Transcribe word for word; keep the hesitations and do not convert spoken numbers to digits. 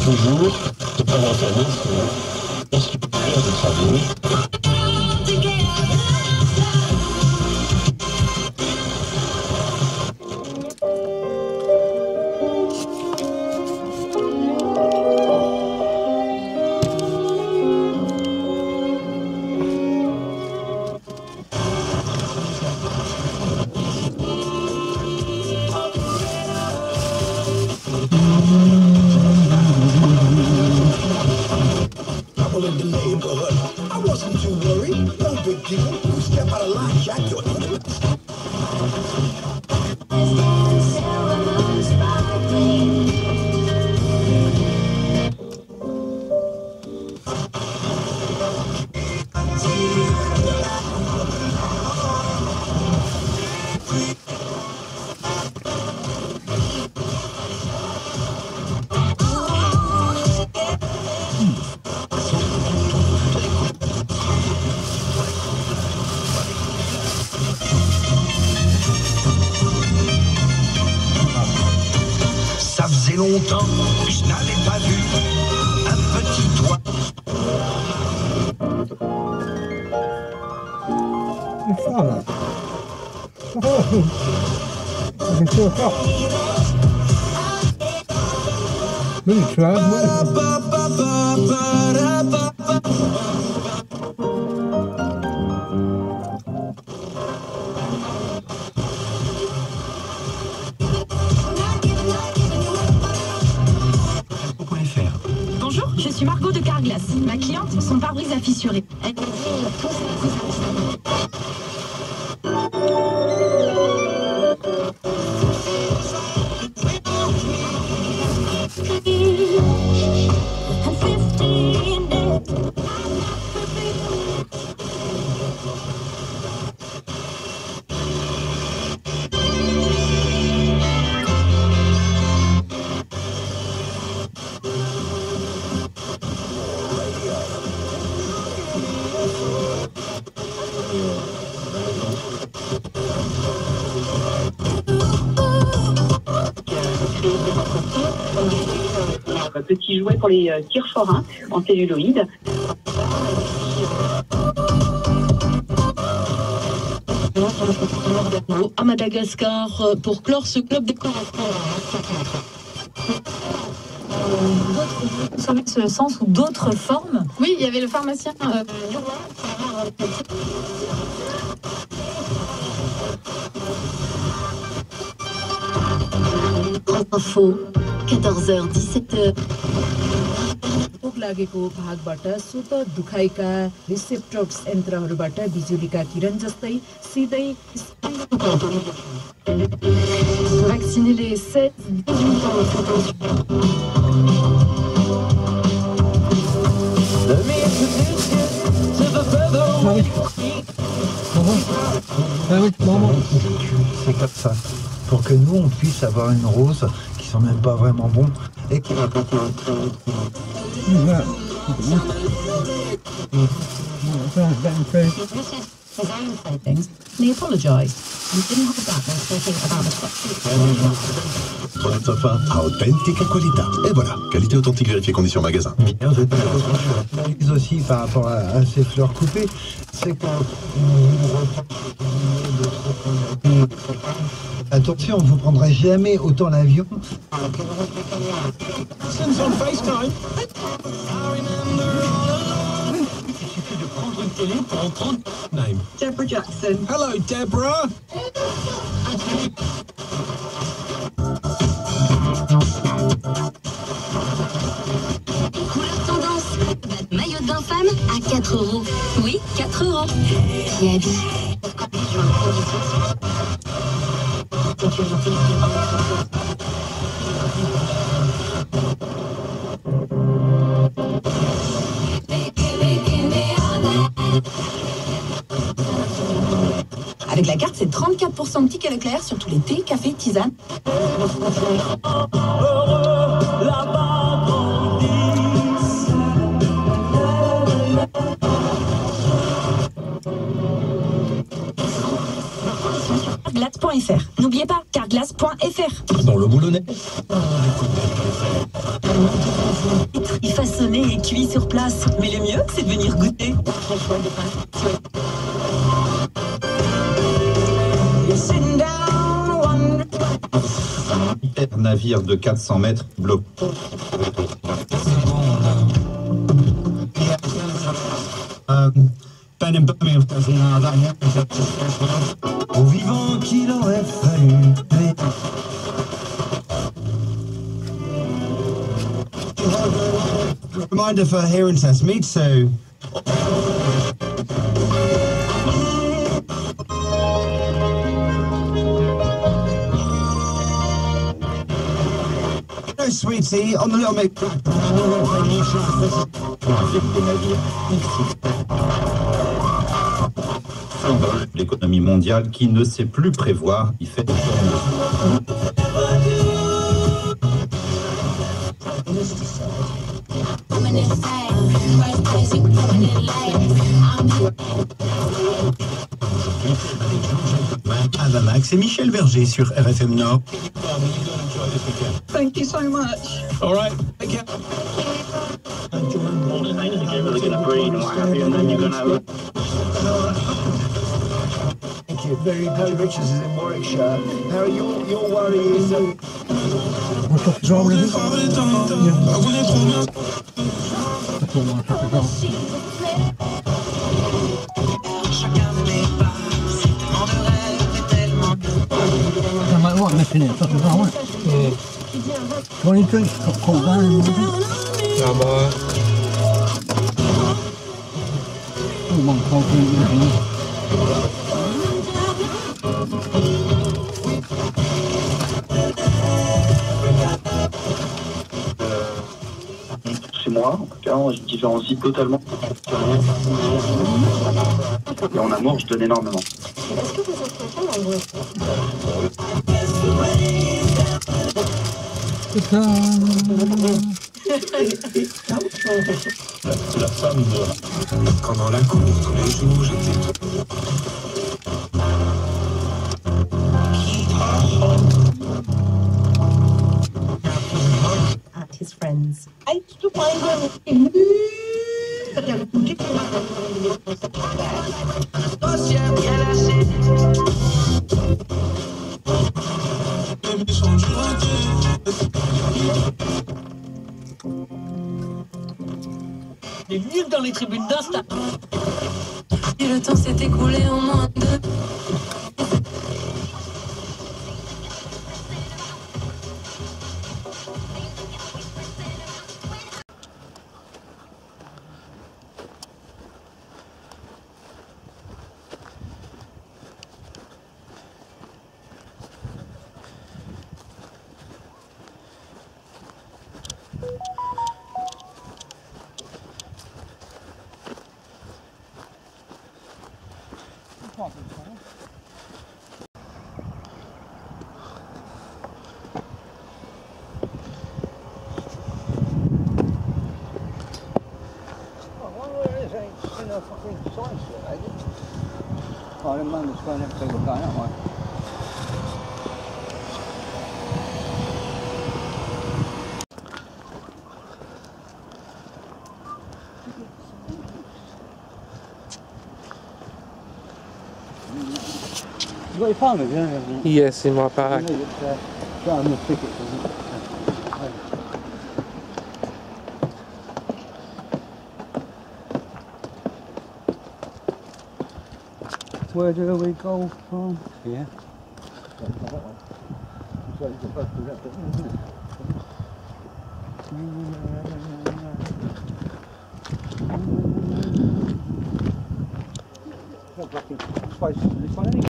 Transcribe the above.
toujours de pas informer sur l'instructeur de travaux. Longtemps que je n'avais pas vu un petit toit. C'est fort là. Oh, c'est trop fort. Oui, tu vois, oui. Bonjour, je suis Margot de Carglass. Ma cliente, son pare-brise a fissuré. Elle... Petit jouet pour les euh, tire-forins en celluloïde. À Madagascar, pour clore ce club de ce sens ou d'autres formes. Oui, il y avait le pharmacien. Euh, Info, quatorze heures dix-sept heures. लागेको भागबाट स्वत दुखाइका रिसेप्टर्स यन्त्रहरूबाट बिजुलीका किरण जस्तै सिधै vacciner les sept dix-huit ans. C'est comme ça. Pour que nous, on puisse avoir une rose qui sont même pas vraiment bons et qui va passer un très They apologized and didn't have a back when talking about the Toilette Safa à authentique qualité. Et voilà, qualité authentique vérifiée condition magasin. Mais aussi par rapport à, à ces fleurs coupées, c'est que attention, vous ne prendrez jamais autant l'avion. Deborah Jackson. Hello, Deborah. Couleur tendance, maillot de bain femme à quatre euros. Oui, quatre euros. Et habille. Avec la carte, c'est trente-quatre pour cent de tickets Leclerc sur tous les thés, cafés, tisanes. Carglass point F R. N'oubliez pas, carglass point F R. Dans le boulonnais. Il façonné et cuit sur place. Mais le mieux, c'est de venir goûter. Un navire de quatre cents mètres bloqué. Au vivant qu'il aurait fallu. Reminder for here and Sesame, so. No, sweetie, on the little mate. L'économie mondiale qui ne sait plus prévoir, il fait des Avamax et Michel Berger sur R F M Nord. Thank you so much. All right. You're really going to breed and what have you, and then you're going to. Thank you. Very, Harry Richards is in Warwickshire. Harry, your, your worry is that... Jean, vous l'avez vu? Pour moi, ça fait grave. Ça m'a loin, mais fini, ça c'est pas loin. Bon, il peut, qu'on va, ah bah. Il manque trente minutes. Chez moi, en tout cas, je différencie totalement. Et en amour, je donne énormément. C'est ça. La femme de... Quand dans la cour, tous les jours, j'étais... At his friends. Les nuls dans les tribunes d'Insta. Et le temps s'est écoulé en moins de... Oh, the man that's going up to look at that one. You got your phone with you, haven't you? Yes, in my bag. You know, it's, uh, got on the tickets, isn't it? Where do we go from here? Space, this one,